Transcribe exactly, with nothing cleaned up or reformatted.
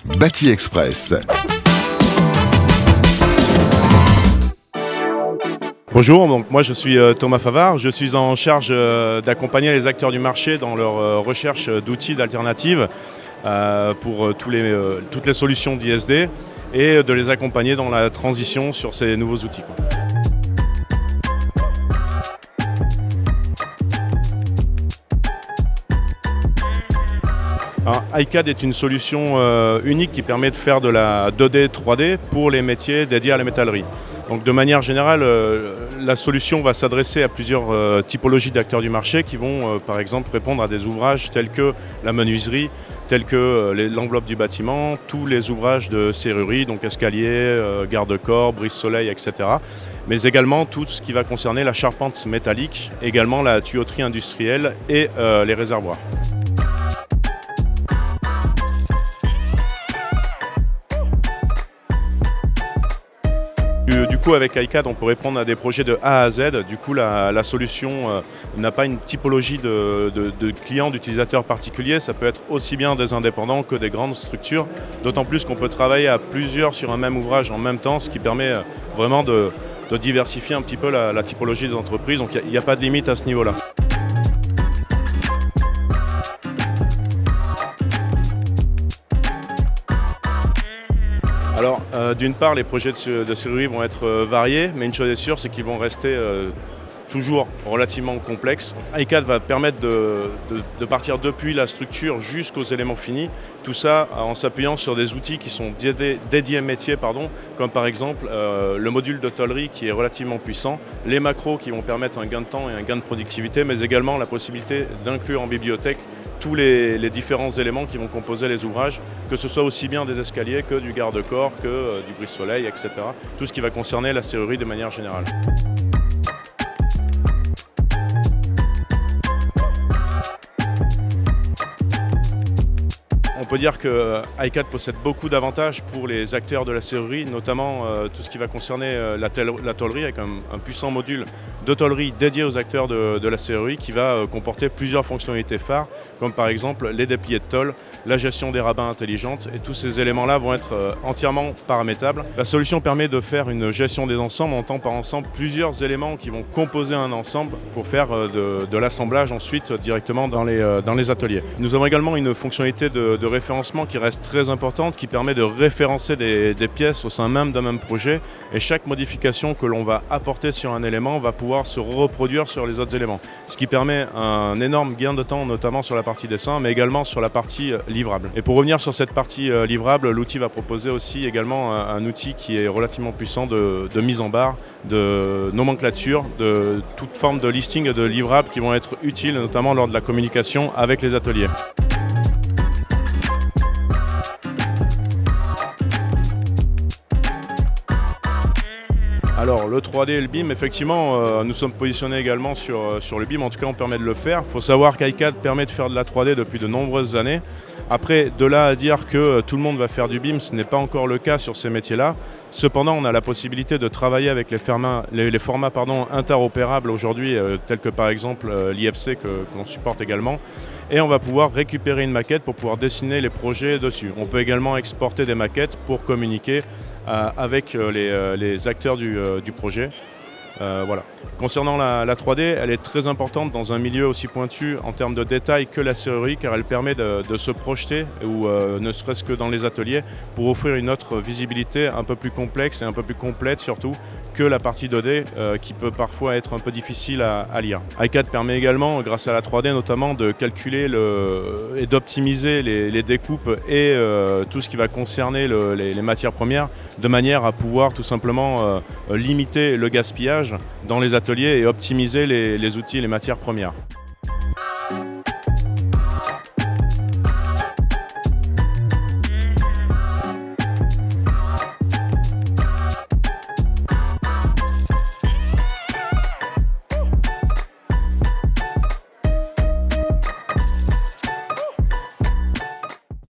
Bâti Express. Bonjour, donc moi je suis euh, Thomas Favard, je suis en charge euh, d'accompagner les acteurs du marché dans leur euh, recherche d'outils d'alternatives euh, pour euh, tous les, euh, toutes les solutions d'I S D et de les accompagner dans la transition sur ces nouveaux outils, quoi. Alors, I C A D est une solution euh, unique qui permet de faire de la deux D trois D pour les métiers dédiés à la métallerie. Donc de manière générale, euh, la solution va s'adresser à plusieurs euh, typologies d'acteurs du marché qui vont euh, par exemple répondre à des ouvrages tels que la menuiserie, tels que euh, l'enveloppe du bâtiment, tous les ouvrages de serrurerie, donc escalier, euh, garde-corps, brise-soleil, et cetera. Mais également tout ce qui va concerner la charpente métallique, également la tuyauterie industrielle et euh, les réservoirs. Du coup, avec I C A D, on peut répondre à des projets de A à Z. Du coup, la, la solution euh, n'a pas une typologie de, de, de clients, d'utilisateurs particuliers. Ça peut être aussi bien des indépendants que des grandes structures. D'autant plus qu'on peut travailler à plusieurs sur un même ouvrage en même temps, ce qui permet vraiment de, de diversifier un petit peu la, la typologie des entreprises. Donc, il n'y a, a pas de limite à ce niveau-là. Alors, euh, d'une part, les projets de, de serrurerie vont être euh, variés, mais une chose est sûre, c'est qu'ils vont rester euh, toujours relativement complexes. I C A D va permettre de, de, de partir depuis la structure jusqu'aux éléments finis, tout ça en s'appuyant sur des outils qui sont dédiés, dédiés métiers, pardon, comme par exemple euh, le module de tôlerie qui est relativement puissant, les macros qui vont permettre un gain de temps et un gain de productivité, mais également la possibilité d'inclure en bibliothèque tous les, les différents éléments qui vont composer les ouvrages, que ce soit aussi bien des escaliers que du garde-corps, que euh, du brise-soleil, et cetera. Tout ce qui va concerner la serrurerie de manière générale. On peut dire que I C A D possède beaucoup d'avantages pour les acteurs de la serrurerie, notamment euh, tout ce qui va concerner euh, la, la tôlerie, avec un, un puissant module de tôlerie dédié aux acteurs de, de la serrurerie qui va euh, comporter plusieurs fonctionnalités phares, comme par exemple les dépliés de tôle, la gestion des rabins intelligentes, et tous ces éléments-là vont être euh, entièrement paramétrables. La solution permet de faire une gestion des ensembles, on entend par ensemble plusieurs éléments qui vont composer un ensemble pour faire euh, de, de l'assemblage ensuite euh, directement dans les, euh, dans les ateliers. Nous avons également une fonctionnalité de, de référencement qui reste très importante, qui permet de référencer des, des pièces au sein même d'un même projet, et chaque modification que l'on va apporter sur un élément va pouvoir se reproduire sur les autres éléments, ce qui permet un énorme gain de temps, notamment sur la partie dessin, mais également sur la partie livrable. Et pour revenir sur cette partie livrable, l'outil va proposer aussi également un, un outil qui est relativement puissant de, de mise en barre, de nomenclature, de toute forme de listing et de livrables qui vont être utiles, notamment lors de la communication avec les ateliers. Alors le trois D et le B I M, effectivement, euh, nous sommes positionnés également sur, euh, sur le B I M, en tout cas on permet de le faire. Il faut savoir qu'I C A D permet de faire de la trois D depuis de nombreuses années. Après, de là à dire que euh, tout le monde va faire du B I M, ce n'est pas encore le cas sur ces métiers-là. Cependant, on a la possibilité de travailler avec les formats, les, les formats pardon, interopérables aujourd'hui, euh, tels que par exemple euh, l'I F C que, que l'on supporte également. Et on va pouvoir récupérer une maquette pour pouvoir dessiner les projets dessus. On peut également exporter des maquettes pour communiquer euh, avec euh, les, euh, les acteurs du, euh, du projet. Euh, voilà. Concernant la, la trois D, elle est très importante dans un milieu aussi pointu en termes de détails que la serrurerie, car elle permet de, de se projeter, ou euh, ne serait-ce que dans les ateliers, pour offrir une autre visibilité un peu plus complexe et un peu plus complète surtout que la partie deux D euh, qui peut parfois être un peu difficile à, à lire. I C A D permet également, grâce à la trois D notamment, de calculer le, et d'optimiser les, les découpes et euh, tout ce qui va concerner le, les, les matières premières, de manière à pouvoir tout simplement euh, limiter le gaspillage dans les ateliers et optimiser les, les outils et les matières premières.